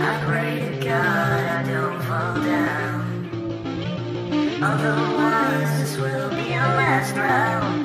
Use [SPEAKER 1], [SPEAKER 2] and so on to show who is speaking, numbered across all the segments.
[SPEAKER 1] I pray to God I don't fall down. Otherwise this will be our last round.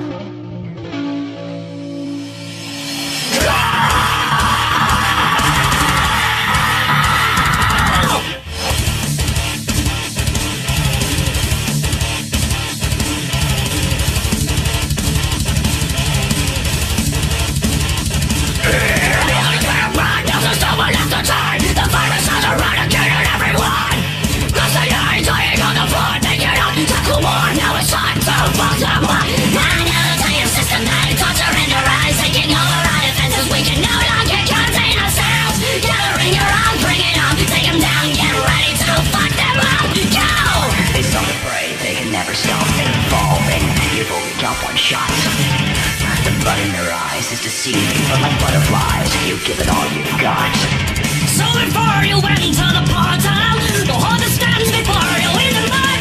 [SPEAKER 2] Now it's time to fuck them up. Another time systematic torture in your eyes, taking over our defenses. We can no longer contain ourselves. Gathering around, bring it on, take them down, get ready to fuck them up. Go!
[SPEAKER 3] They start to pray, they can never stop evolving. You've only got one shot. The blood in their eyes is deceiving, but like butterflies, you give it all you've got.
[SPEAKER 2] So before you enter the portal, the horde that stands before you is immortal.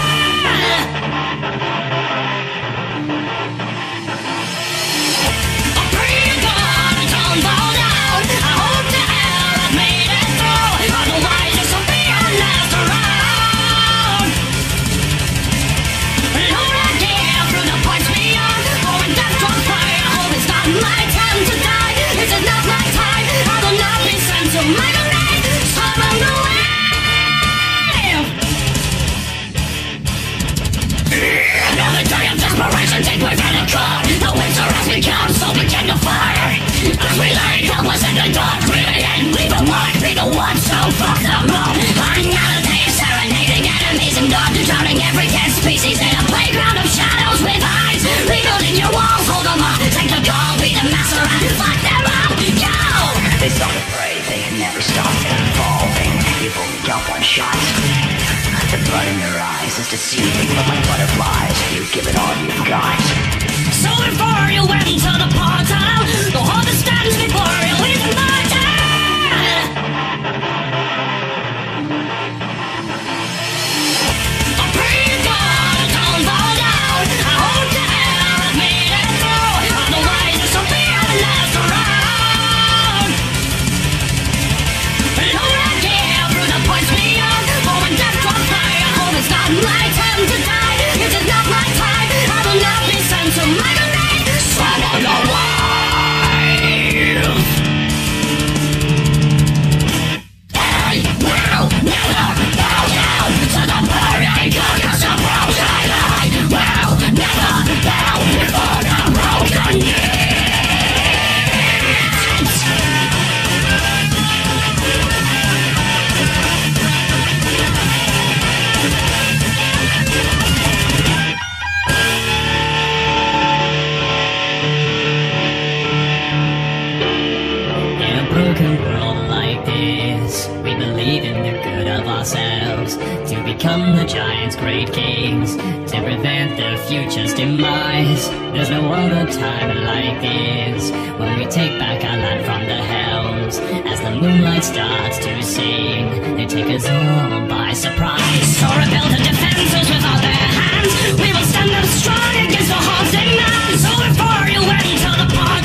[SPEAKER 2] Take my Pentagon. The winter has become so begin to fire. As we lay helpless in the dark, breathing in, leave the one, so fuck them all. Another day of serenading enemies and dark, drowning every dead species in a playground of shadows with eyes. Rebuilding your walls, hold them up, take the goal, be the master and fuck them up. Go!
[SPEAKER 3] They start to pray, they can never stop evolving. You've only got one shot. The blood in their eyes is deceiving, but like butterflies, you give it all you've got.
[SPEAKER 2] So before you enter the portal, the horde that stands before you is immortal. I pray to God, don't fall down. I hope to hell I've made it through. Otherwise this will be our last round. Lord, I care through the points beyond. For when death draws nigh, I hope it's not my time to die. It is not my time. I will not be sent to my grave. Swallow the wave. I will never bow down to the burning carcass of broken. I will never bow before the broken knees. In a broken world like this, we believe in the good of ourselves, to become the giants' great kings, to prevent the future's demise. There's no other time like this, when we take back our land from the hells. As the moonlight starts to sing, they take us all by surprise. So rebuild the defenses with all their hands, we will stand up strong against the hordes they man. So before you enter the party,